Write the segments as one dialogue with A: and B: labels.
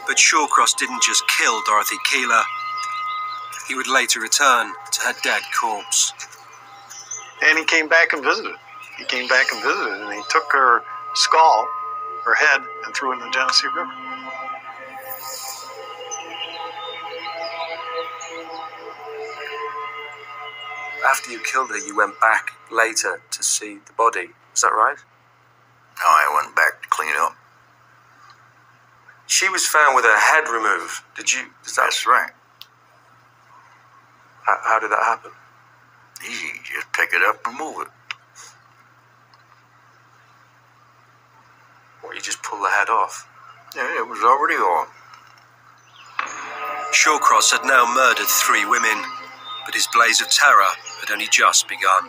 A: But Shawcross didn't just kill Dorothy Keeler. He would later return to her dead corpse.
B: And he came back and visited. He came back and visited, and he took her skull, her head, and threw it in the Genesee River.
A: After you killed her, you went back later to see the body. Is that right?
C: No, I went back to clean up.
A: She was found with her head removed.
C: That's right.
A: How did that happen?
C: Easy. Just pick it up and move it.
A: Or you just pull the head off?
C: Yeah, it was already off.
A: Shawcross had now murdered 3 women, but his blaze of terror had only just begun.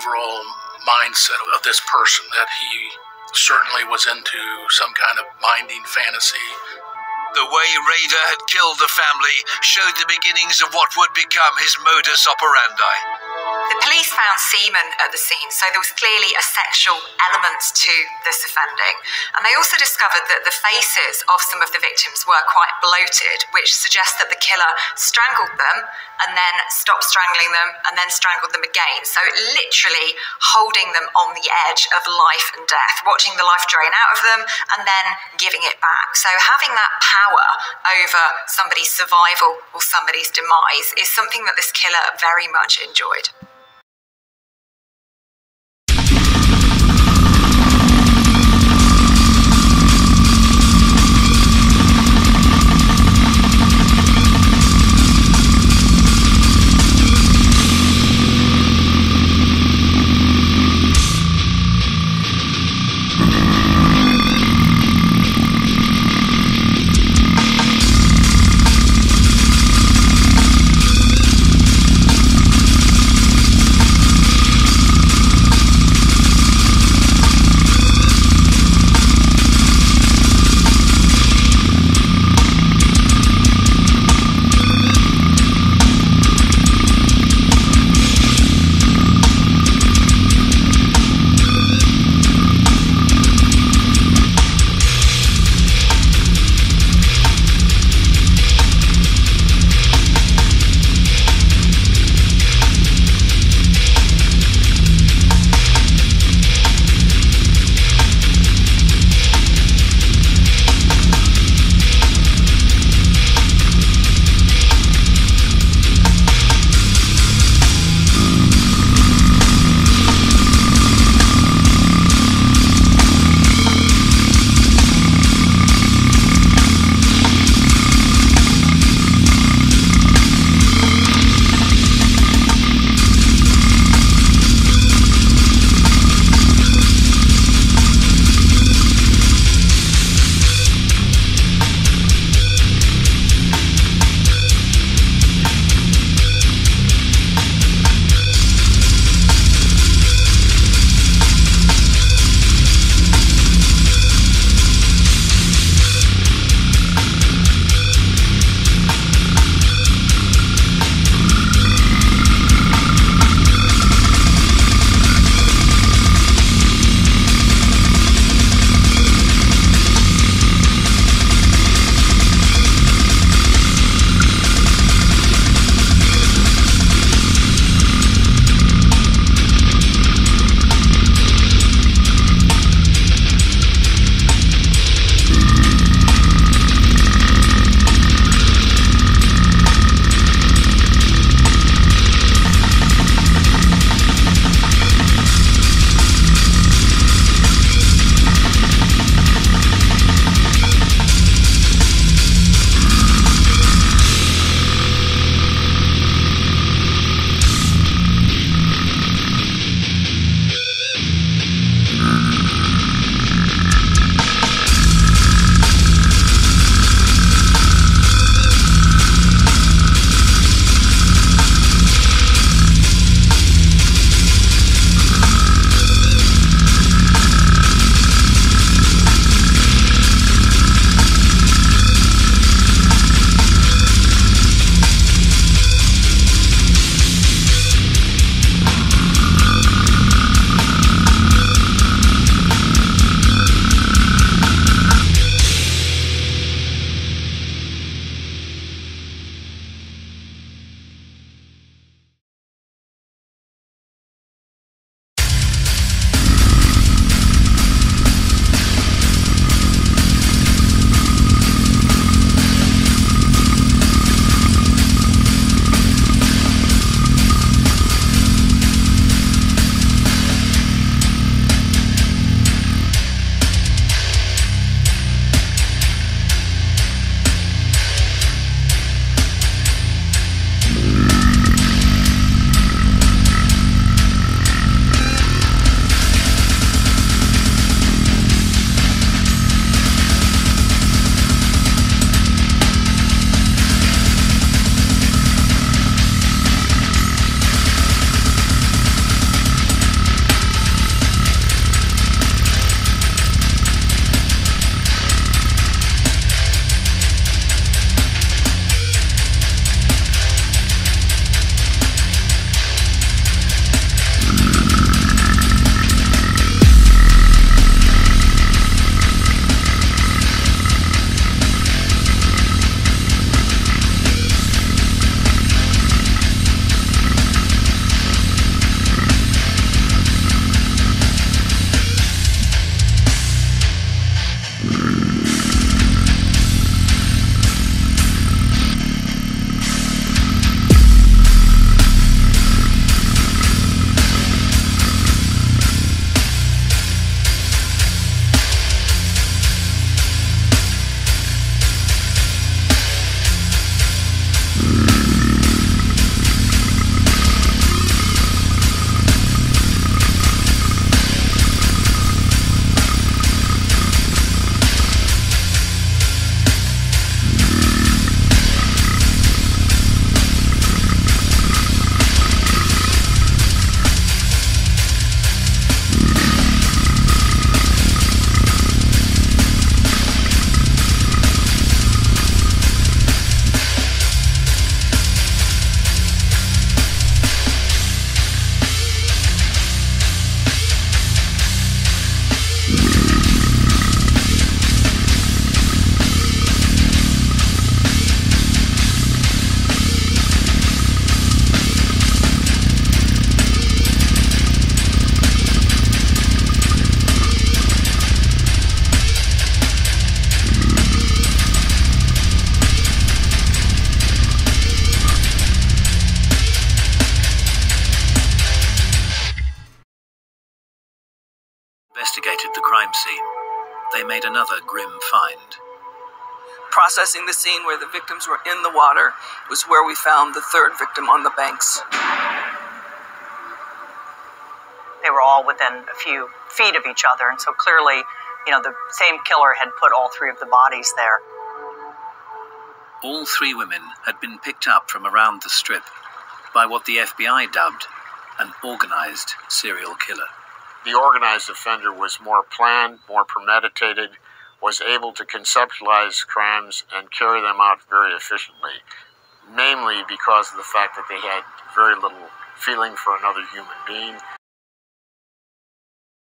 D: overall mindset of this person, that he certainly was into some kind of binding fantasy.
E: The way Raider had killed the family showed the beginnings of what would become his modus operandi.
F: The police found semen at the scene, so there was clearly a sexual element to this offending. And they also discovered that the faces of some of the victims were quite bloated, which suggests that the killer strangled them and then stopped strangling them and then strangled them again. So literally holding them on the edge of life and death, watching the life drain out of them and then giving it back. So having that power over somebody's survival or somebody's demise is something that this killer very much enjoyed.
G: crime scene, they made another grim find.
H: Processing the scene where the victims were in the water was where we found the third victim on the banks.
I: They were all within a few feet of each other, and so clearly, the same killer had put all three of the bodies there.
G: All three women had been picked up from around the Strip by what the FBI dubbed an organized serial killer.
J: The organized offender was more planned, more premeditated, was able to conceptualize crimes and carry them out very efficiently, namely because of the fact that they had very little feeling for another human being.